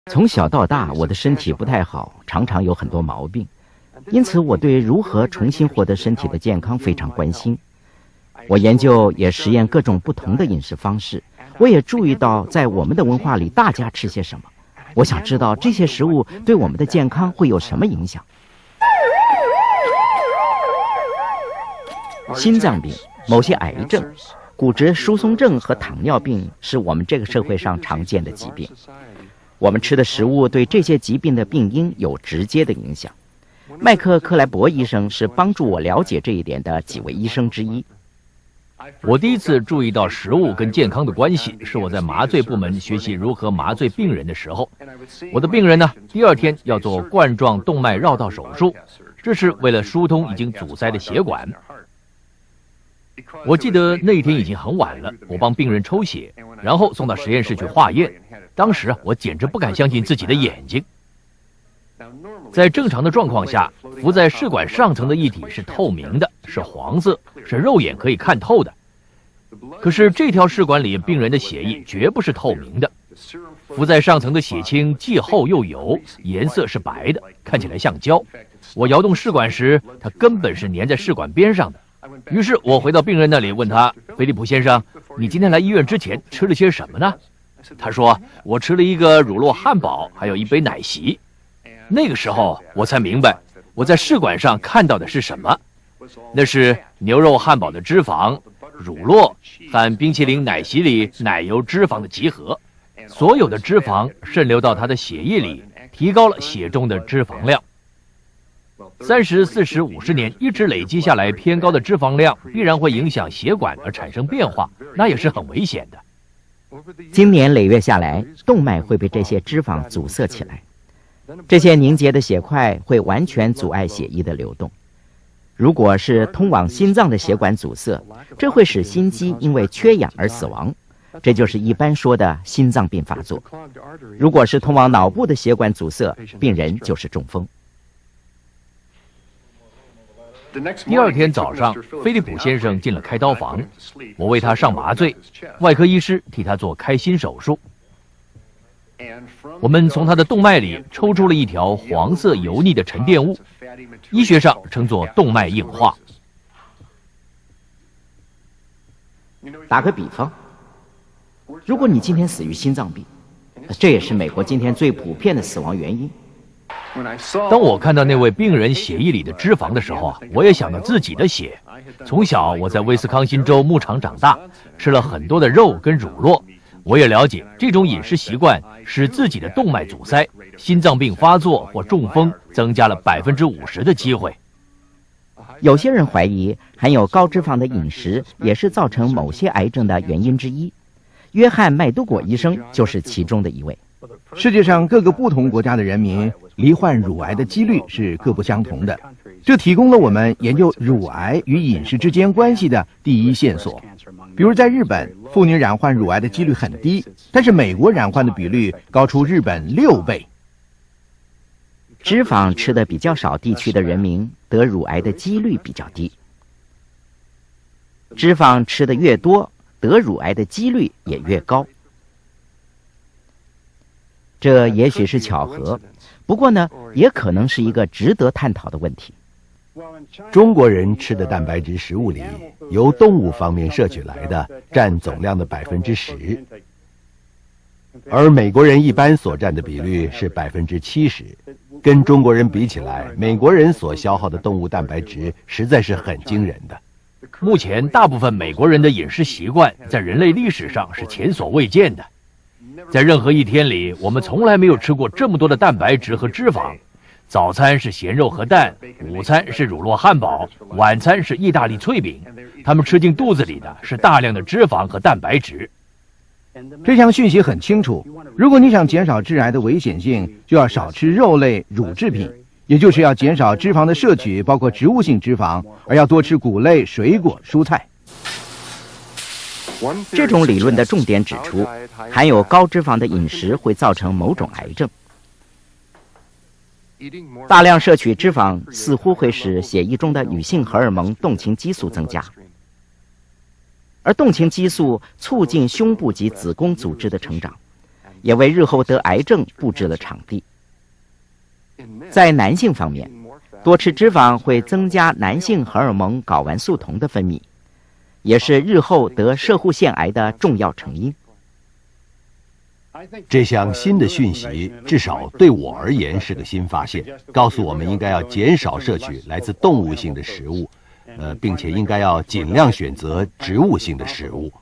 从小到大，我的身体不太好，常常有很多毛病，因此我对如何重新获得身体的健康非常关心。我研究也实验各种不同的饮食方式，我也注意到在我们的文化里大家吃些什么。我想知道这些食物对我们的健康会有什么影响。心脏病、某些癌症、骨质疏松症和糖尿病是我们这个社会上常见的疾病。我们吃的食物对这些疾病的病因有直接的影响。麦克·克莱伯医生是帮助我了解这一点的几位医生之一。 我第一次注意到食物跟健康的关系，是我在麻醉部门学习如何麻醉病人的时候。我的病人呢，第二天要做冠状动脉绕道手术，这是为了疏通已经阻塞的血管。我记得那一天已经很晚了，我帮病人抽血，然后送到实验室去化验。当时我简直不敢相信自己的眼睛。在正常的状况下，浮在试管上层的液体是透明的，是黄色，是肉眼可以看透的。可是这条试管里病人的血液绝不是透明的，浮在上层的血清既厚又油，颜色是白的，看起来像胶。我摇动试管时，它根本是粘在试管边上的。于是我回到病人那里问他：菲利普先生，你今天来医院之前吃了些什么呢？他说：我吃了一个乳酪汉堡，还有一杯奶昔。那个时候我才明白，我在试管上看到的是什么，那是牛肉汉堡的脂肪、乳酪和冰淇淋奶昔里奶油脂肪的集合。所有的脂肪渗流到他的血液里，提高了血中的脂肪量。30、40、50年一直累积下来偏高的脂肪量，必然会影响血管而产生变化，那也是很危险的。 经年累月下来，动脉会被这些脂肪阻塞起来，这些凝结的血块会完全阻碍血液的流动。如果是通往心脏的血管阻塞，这会使心肌因为缺氧而死亡，这就是一般说的心脏病发作。如果是通往脑部的血管阻塞，病人就是中风。 第二天早上，菲利普先生进了开刀房，我为他上麻醉，外科医师替他做开心手术。我们从他的动脉里抽出了一条黄色油腻的沉淀物，医学上称作动脉硬化。 打个比方，如果你今天死于心脏病，这也是美国今天最普遍的死亡原因。 当我看到那位病人血液里的脂肪的时候，我也想到自己的血。从小我在威斯康星州牧场长大，吃了很多的肉跟乳酪。我也了解这种饮食习惯使自己的动脉阻塞，心脏病发作或中风增加了50%的机会。 有些人怀疑含有高脂肪的饮食也是造成某些癌症的原因之一。约翰·麦都果医生就是其中的一位。 世界上各个不同国家的人民罹患乳癌的几率是各不相同的，这提供了我们研究乳癌与饮食之间关系的第一线索。比如在日本，妇女染患乳癌的几率很低，但是美国染患的比率高出日本6倍。 脂肪吃的比较少地区的人民得乳癌的几率比较低，脂肪吃的越多，得乳癌的几率也越高。这也许是巧合，不过呢，也可能是一个值得探讨的问题。 中国人吃的蛋白质食物里，由动物方面摄取来的占总量的10%，而美国人一般所占的比率是70%。跟中国人比起来，美国人所消耗的动物蛋白质实在是很惊人的。 目前大部分美国人的饮食习惯在人类历史上是前所未见的。在任何一天里，我们从来没有吃过这么多的蛋白质和脂肪。早餐是咸肉和蛋，午餐是乳酪汉堡，晚餐是意大利脆饼。他们吃进肚子里的是大量的脂肪和蛋白质。 这项讯息很清楚，如果你想减少致癌的危险性，就要少吃肉类、乳制品，也就是要减少脂肪的摄取，包括植物性脂肪，而要多吃谷类、水果、蔬菜。 这种理论的重点指出，含有高脂肪的饮食会造成某种癌症。大量摄取脂肪似乎会使血液中的女性荷尔蒙动情激素增加，而动情激素促进胸部及子宫组织的成长， 也为日后得癌症布置了场地。在男性方面，多吃脂肪会增加男性荷尔蒙睾丸素酮的分泌，也是日后得摄护腺癌的重要成因。 这项新的讯息至少对我而言是个新发现，告诉我们应该要减少摄取来自动物性的食物，并且应该要尽量选择植物性的食物。